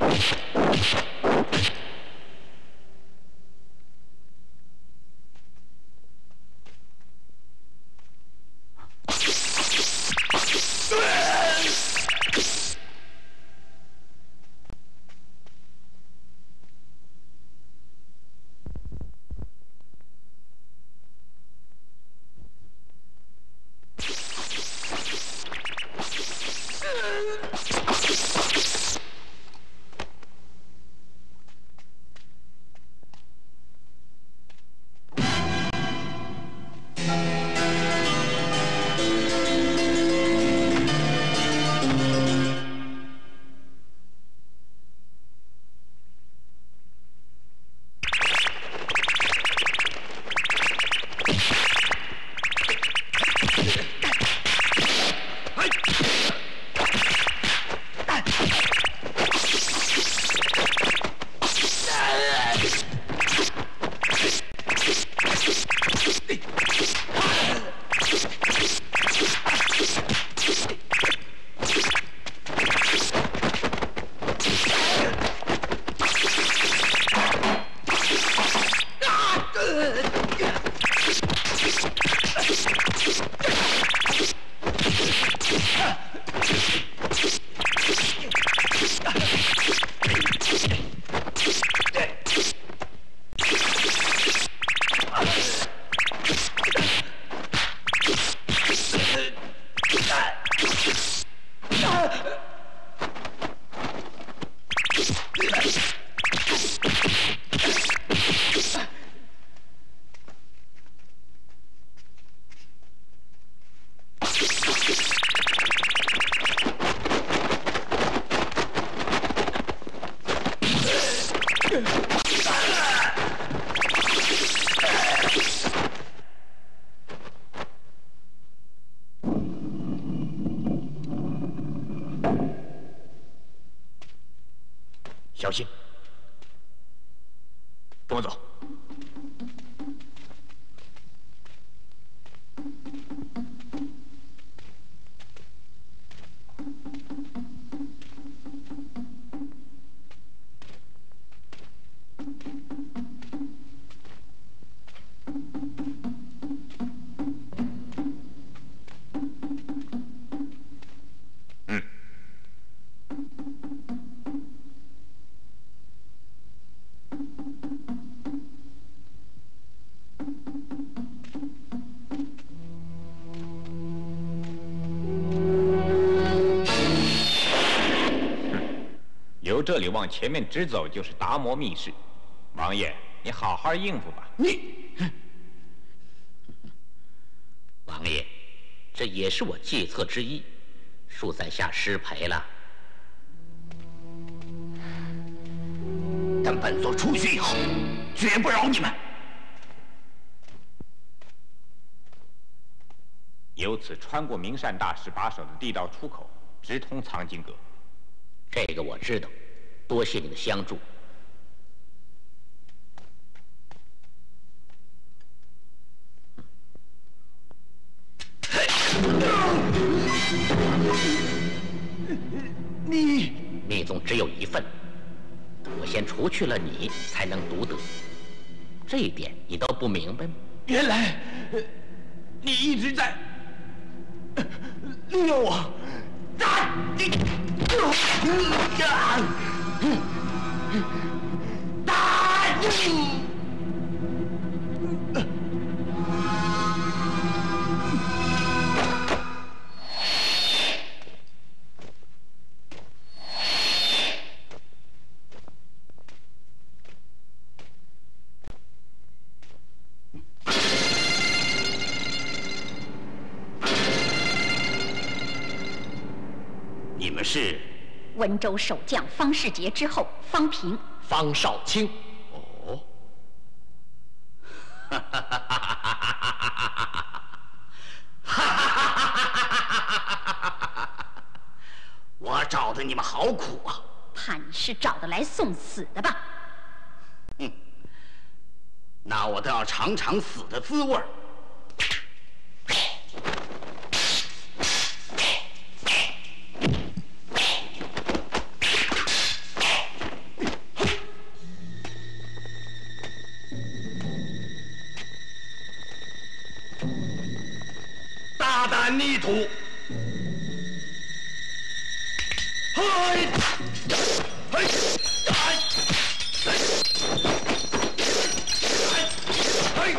小心，跟我走。由这里往前面直走就是达摩密室，王爷，你好好应付吧。 你，王爷，这也是我计策之一，恕在下失陪了。 等本座出去以后，绝不饶你们。 由此穿过明善大师把守的地道出口，直通藏经阁。 这个我知道，多谢你的相助。 你密宗只有一份，我先除去了你，才能独得。这一点你都不明白吗？ 原来你一直在利用我。打你！打你！ 你们是温州守将方世杰之后，方平、 方少卿。 哦，我找的你们好苦啊！ 怕你是找的来送死的吧？ 哼，那我倒要尝尝死的滋味儿。 大胆逆徒！嘿，嘿，哎，嘿，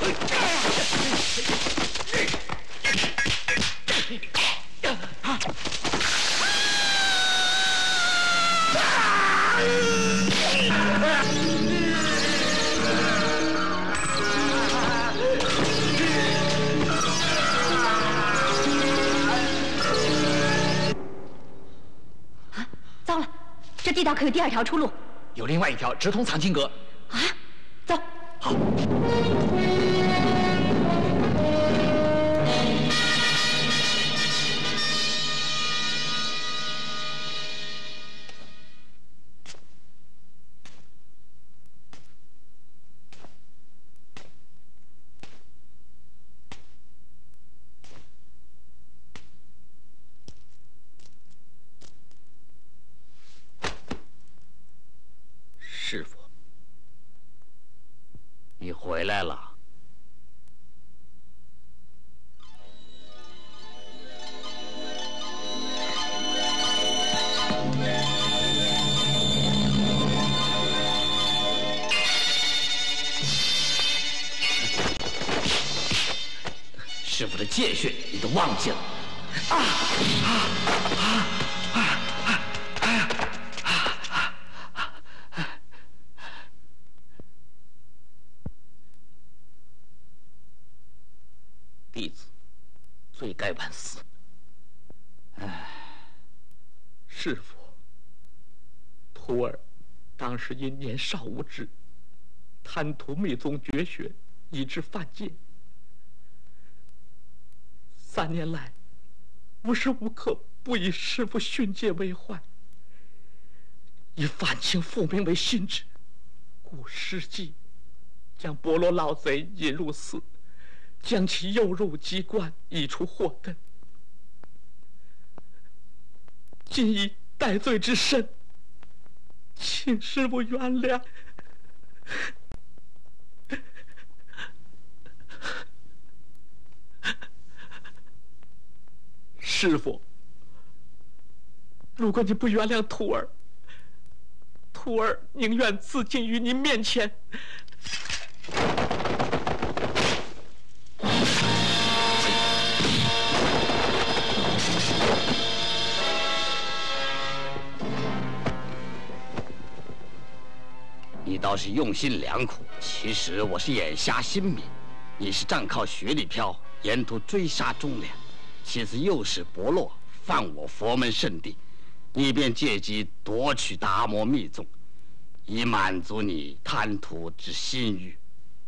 糟了，这地道可有第二条出路？ 有另外一条直通藏经阁。 啊，走。 好。 师傅，你回来了。师傅的剑穴你都忘记了？啊啊啊啊啊！哎呀！ 弟子罪该万死。唉，师傅，徒儿当时因年少无知，贪图密宗绝学，以致犯戒。三年来，无时无刻不以师傅训诫为怀，以反清复明为心志，故失计，将波罗老贼引入寺。 将其诱入机关，以除祸根。今以戴罪之身，请师父原谅。师父，如果你不原谅徒儿，徒儿宁愿自尽于您面前。 你倒是用心良苦，其实我是眼瞎心迷。你是仗靠雪里飘，沿途追杀忠良，其次又是伯洛犯我佛门圣地，你便借机夺取达摩密宗，以满足你贪图之心欲。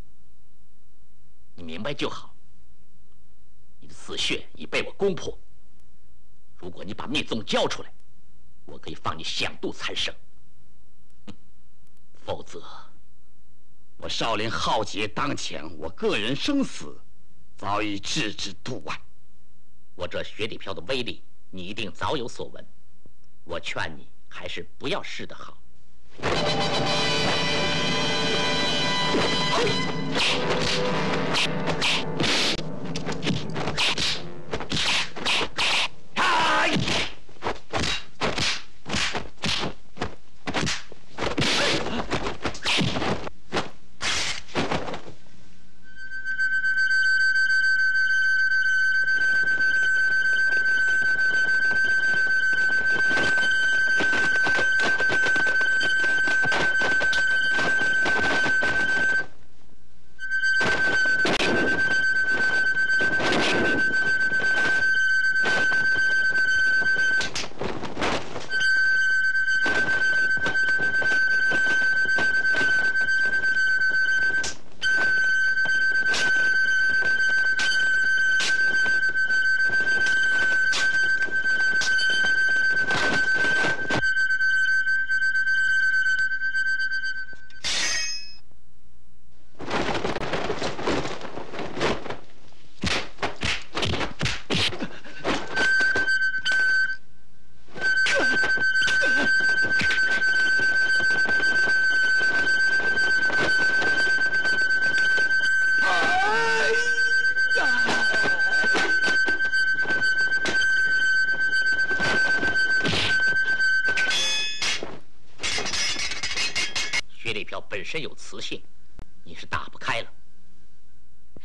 你明白就好。你的死穴已被我攻破，如果你把密宗交出来，我可以放你响度残生。 否则，我少林浩劫当前，我个人生死早已置之度外。我这雪里飘的威力，你一定早有所闻。我劝你还是不要试得好。本身有磁性，你是打不开了。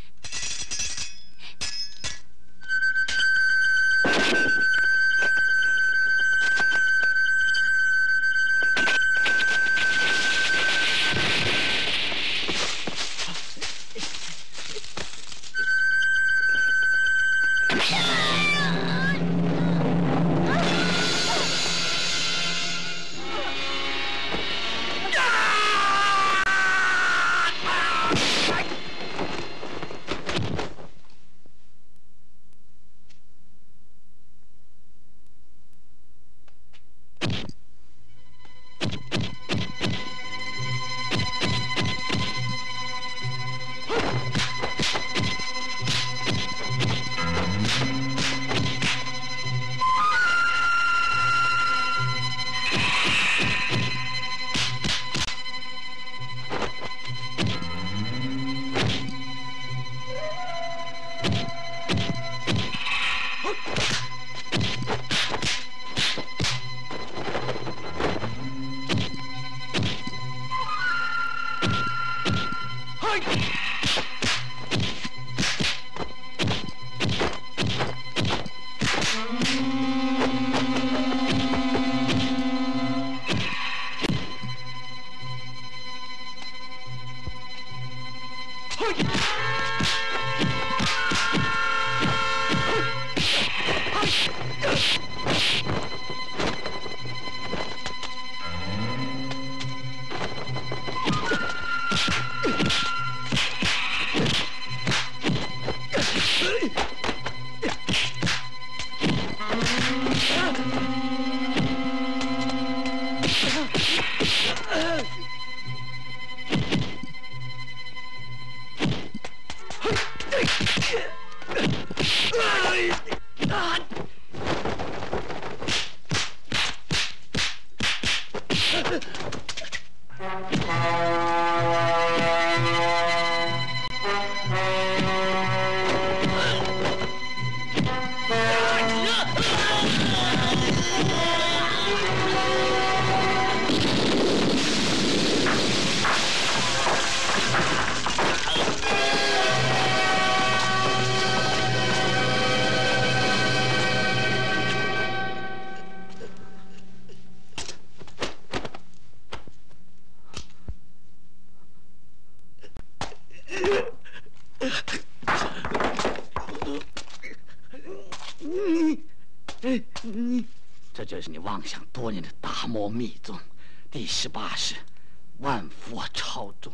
这就是你妄想多年的达摩密宗，第十八式万佛朝宗。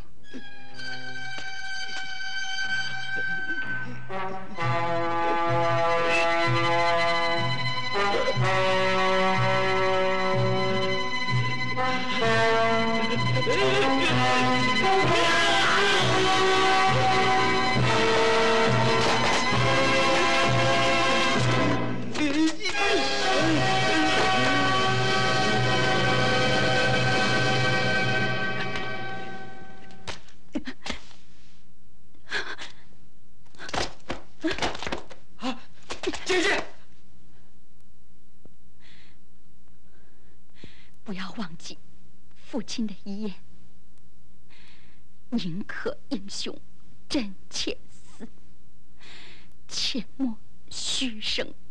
姐姐， 不要忘记父亲的遗言：宁可英雄真且死，切莫虚生